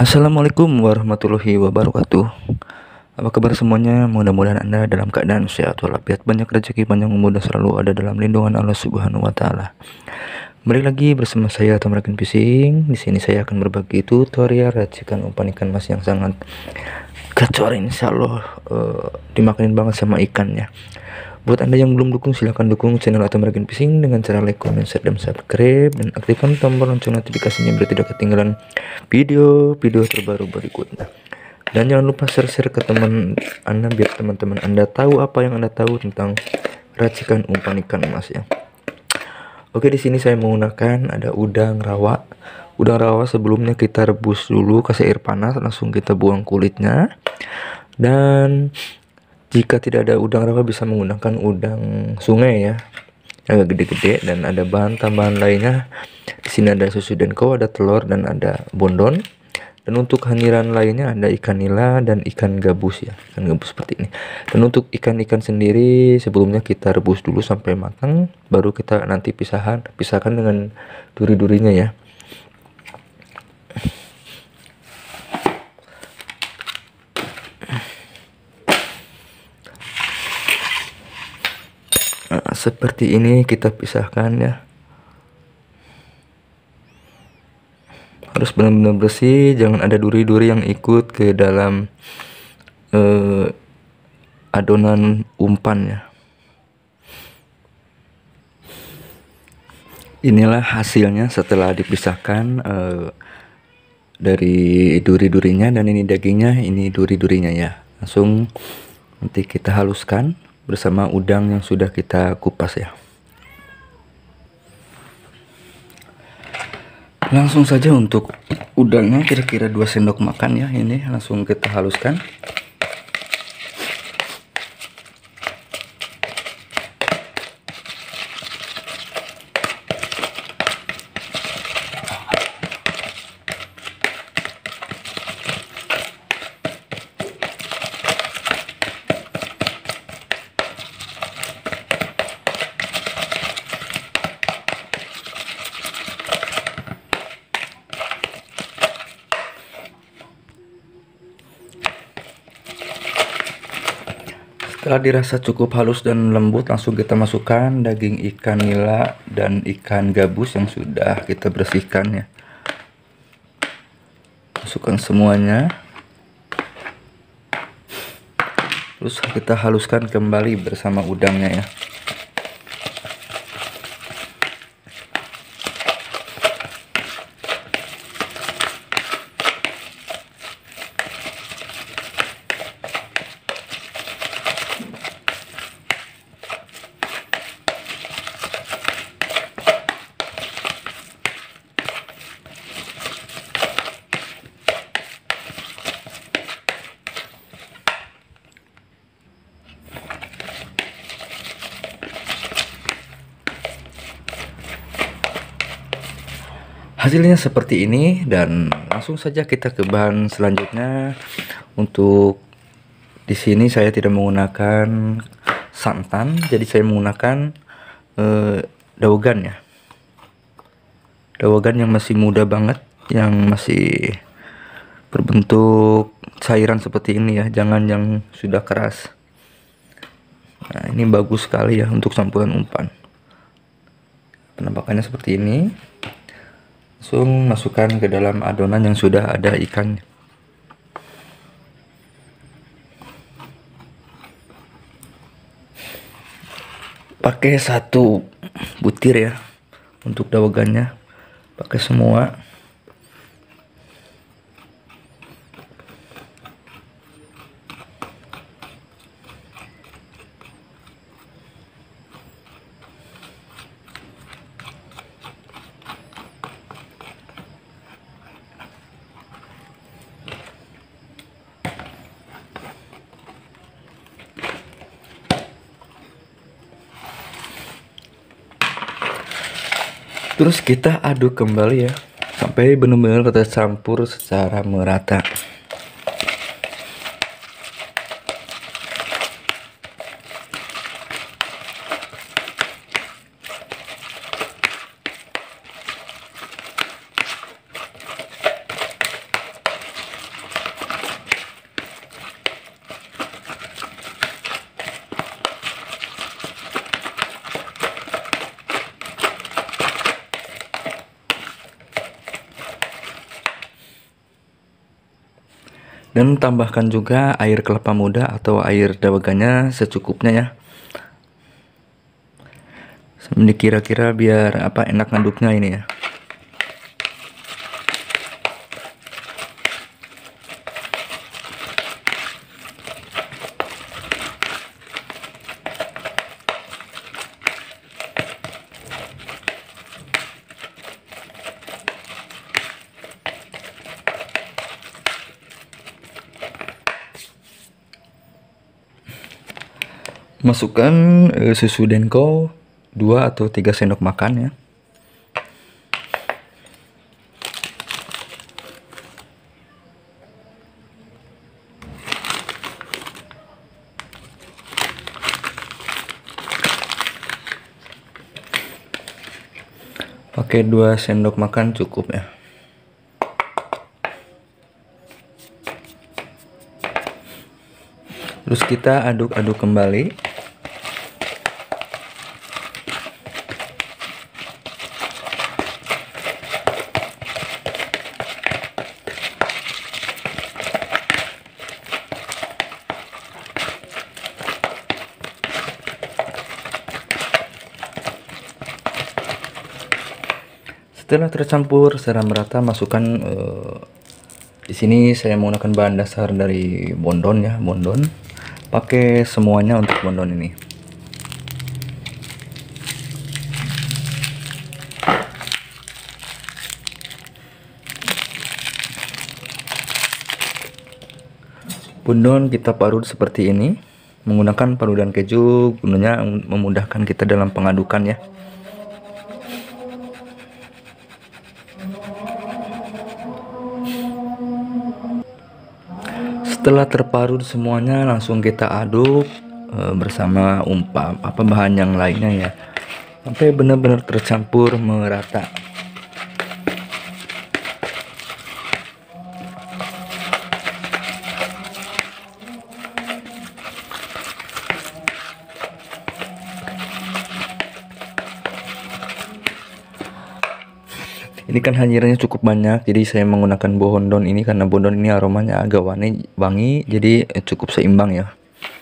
Assalamualaikum warahmatullahi wabarakatuh. Apa kabar semuanya? Mudah-mudahan Anda dalam keadaan sehat walafiat, banyak rezeki, panjang umur, dan selalu ada dalam lindungan Allah Subhanahu wa taala. Kembali lagi bersama saya Tom Rakin Fishing. Di sini saya akan berbagi tutorial racikan umpan ikan mas yang sangat gacor, insyaallah dimakanin banget sama ikannya. Buat Anda yang belum dukung, silahkan dukung channel Tom Rakin Fishing dengan cara like, comment, share, dan subscribe, dan aktifkan tombol lonceng notifikasinya biar tidak ketinggalan video-video terbaru berikutnya. Dan jangan lupa share ke teman Anda biar teman-teman Anda tahu apa yang Anda tahu tentang racikan umpan ikan emas ya. Oke, di sini saya menggunakan ada udang rawa. Udang rawa sebelumnya kita rebus dulu, kasih air panas, langsung kita buang kulitnya. Dan jika tidak ada udang rawa bisa menggunakan udang sungai ya, agak gede-gede, dan ada bahan tambahan lainnya. Di sini ada susu denko, ada telur, dan ada bondon. Dan untuk haniran lainnya ada ikan nila dan ikan gabus ya, ikan gabus seperti ini. Dan untuk ikan-ikan sendiri sebelumnya kita rebus dulu sampai matang, baru kita nanti pisahkan dengan duri-durinya ya. Nah, seperti ini kita pisahkan ya. Harus benar-benar bersih, jangan ada duri-duri yang ikut ke dalam adonan umpan ya. Inilah hasilnya setelah dipisahkan dari duri-durinya, dan ini dagingnya, ini duri-durinya ya. Langsung nanti kita haluskan bersama udang yang sudah kita kupas ya. Langsung saja untuk udangnya kira-kira 2 sendok makan ya, ini langsung kita haluskan. Setelah dirasa cukup halus dan lembut, langsung kita masukkan daging ikan nila dan ikan gabus yang sudah kita bersihkan ya. Masukkan semuanya. Terus kita haluskan kembali bersama udangnya ya. Hasilnya seperti ini, dan langsung saja kita ke bahan selanjutnya. Untuk di sini saya tidak menggunakan santan, jadi saya menggunakan dawagan ya. Dawagan yang masih muda banget, yang masih berbentuk cairan seperti ini ya, jangan yang sudah keras. Nah, ini bagus sekali ya untuk campuran umpan. Penampakannya seperti ini. Langsung masukkan ke dalam adonan yang sudah ada ikan. Pakai 1 butir ya untuk dawagannya, pakai semua. Terus kita aduk kembali ya sampai benar-benar tercampur secara merata. Dan tambahkan juga air kelapa muda atau air dawaganya secukupnya ya. Ini kira-kira biar enak ngaduknya ini ya. Masukkan susu denko 2 atau 3 sendok makan ya. Pakai 2 sendok makan cukup ya. Terus kita aduk-aduk kembali. Setelah tercampur secara merata, masukkan di sini saya menggunakan bahan dasar dari bondon ya, bondon. Pakai semuanya untuk bondon ini. Bondon kita parut seperti ini. Menggunakan parutan keju gunanya memudahkan kita dalam pengadukan ya. Setelah terparut semuanya, langsung kita aduk bersama bahan yang lainnya ya, sampai benar-benar tercampur merata. Ini kan hanjirannya cukup banyak, jadi saya menggunakan bondon ini karena bondon ini aromanya agak wangi, jadi cukup seimbang ya.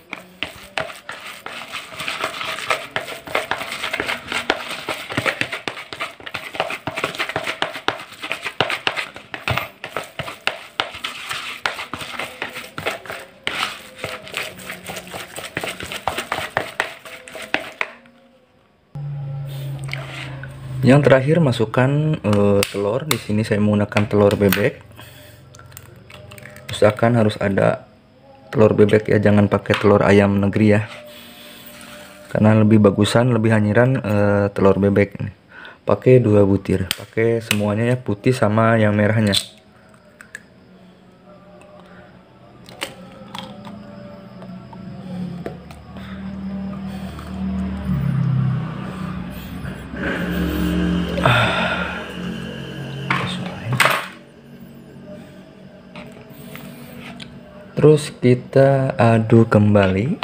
Yang terakhir masukkan telur. Di sini saya menggunakan telur bebek. Usahakan harus ada telur bebek ya, jangan pakai telur ayam negeri ya. Karena lebih bagusan, lebih hanyiran telur bebek ini. Pakai 2 butir. Pakai semuanya ya, putih sama yang merahnya. Terus kita aduk kembali.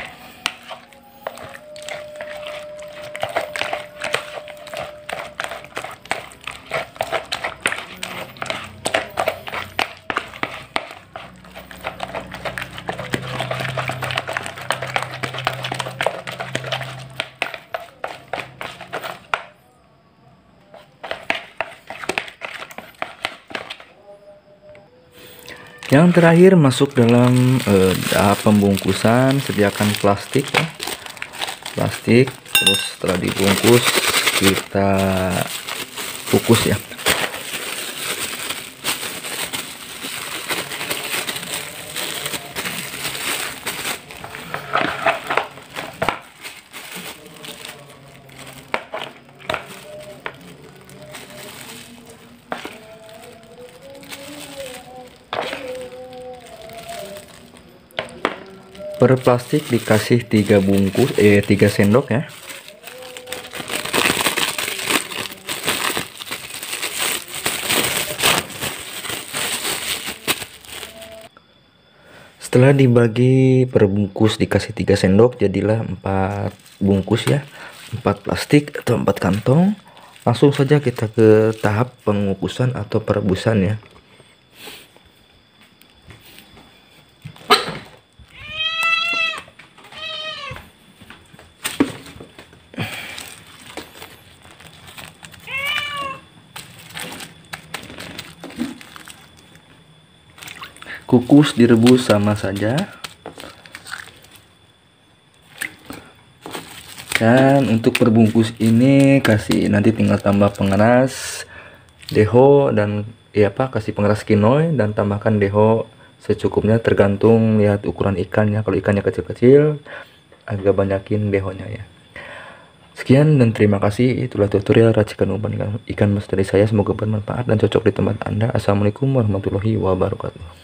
Yang terakhir masuk dalam pembungkusan, sediakan plastik ya. Plastik, terus setelah dibungkus kita kukus ya. Per plastik dikasih 3 sendok ya. Setelah dibagi per bungkus dikasih 3 sendok, jadilah 4 bungkus ya, 4 plastik atau 4 kantong. Langsung saja kita ke tahap pengukusan atau perebusan ya. kukus, direbus sama saja. Dan untuk perbungkus ini nanti tinggal tambah pengeras deho dan kasih pengeras quinoa dan tambahkan deho secukupnya, tergantung lihat ukuran ikannya. Kalau ikannya kecil-kecil agak banyakin dehonya ya. Sekian dan terima kasih, itulah tutorial racikan umpan ikan mas dari saya, semoga bermanfaat dan cocok di tempat Anda. Assalamualaikum warahmatullahi wabarakatuh.